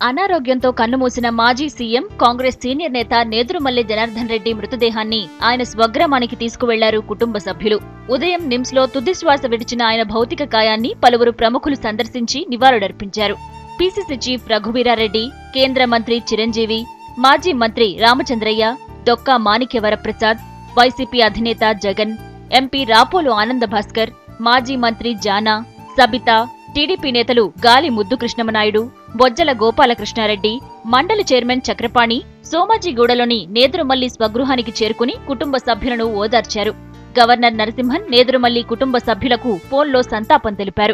అనారోగ్యంతో కన్నుమూసిన మాజీ CM Congress senior నేత నేదురుమల్లి జనార్దన్ రెడ్డి మృతదేహాన్ని ఆయన స్వగ్రామానికి తీసుకువెళ్లారు కుటుంబ సభ్యులు. ఉదయం నిమ్స్ లో తుదిశ్వాస విడిచిన ఆయన భౌతిక కాయాన్ని పలువురు ప్రముఖులు సందర్శించి నివాళులర్పించారు. పీసీసీ చీఫ్ రఘువీరారెడ్డి, కేంద్ర మంత్రి చిరంజీవి, మాజీ మంత్రి రామచంద్రయ్య, డొక్కా మాణిక్యవరప్రసాద్, వైసీపీ అధినేత జగన్, ఎంపీ రాపోలు ఆనంద భాస్కర్, మాజీ మంత్రి జానా, సబిత, టీడీపీ నేతలు గాలి ముద్దు కృష్ణమనాయుడు, బొజ్జల గోపాలకృష్ణారెడ్డి, మండలి చైర్మన్ చక్రపాణి సోమాజిగూడలోని నేదురుమల్లి స్వగృహానికి చేరుకుని కుటుంబ సభ్యులను ఓదార్చారు. గవర్నర్ నరసింహన్ నేదురుమల్లి కుటుంబ సభ్యులకు ఫోన్లో సంతాపం తెలిపారు.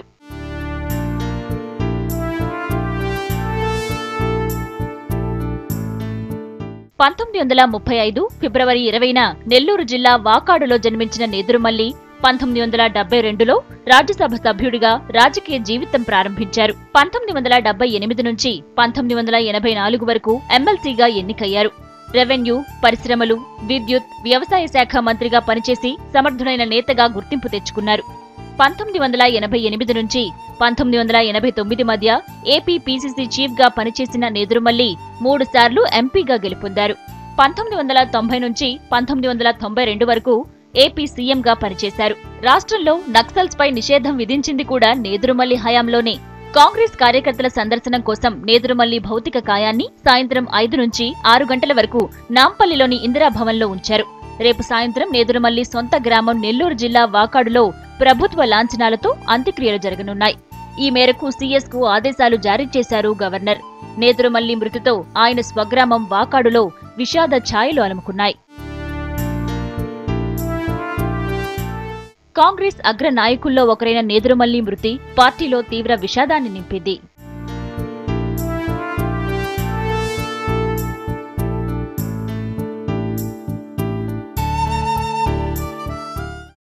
ఫిబ్రవరి 20న నెల్లూరు జిల్లా వాకాడులో జన్మించిన నేదురుమల్లి 1972లో రాజ్యసభ సభ్యుడిగా రాజకీయ జీవితం ప్రారంభించారు. 1978 నుంచి 1984 వరకు ఎమ్మెల్సీగా ఎన్నికయ్యారు. రెవెన్యూ, పరిశ్రమలు, విద్యుత్, వ్యవసాయ శాఖ మంత్రిగా పనిచేసి సమర్థుడైన నేతగా గుర్తింపు తెచ్చుకున్నారు. 1988 నుంచి 1989 మధ్య ఏపీ పీసీసీ చీఫ్ గా పనిచేసిన నేదురుమల్లి 3 సార్లు ఎంపీగా గెలుపొందారు. 1990 నుంచి 1992 వరకు ఏపీ సీఎంగా పనిచేశారు. రాష్ట్రంలో నక్సల్స్ పై నిషేధం విధించింది కూడా నేదురుమల్లి హయాంలోనే. కాంగ్రెస్ కార్యకర్తల సందర్శనం కోసం నేదురుమల్లి భౌతిక కాయాన్ని సాయంత్రం 5 నుంచి 6 గంటల వరకు నాంపల్లిలోని ఇందిరాభవన్లో ఉంచారు. రేపు సాయంత్రం నేదురుమల్లి సొంత గ్రామం నెల్లూరు జిల్లా వాకాడులో ప్రభుత్వ లాంఛనాలతో అంత్యక్రియలు జరగనున్నాయి. ఈ మేరకు సీఎస్కు ఆదేశాలు జారీ చేశారు గవర్నర్. నేదురుమల్లి మృతితో ఆయన స్వగ్రామం వాకాడులో విషాద ఛాయలు అలుముకున్నాయి. కాంగ్రెస్ అగ్ర నాయకుల్లో ఒకరైన నేదురుమల్లి మృతి పార్టీలో తీవ్ర విషాదాన్ని నింపింది.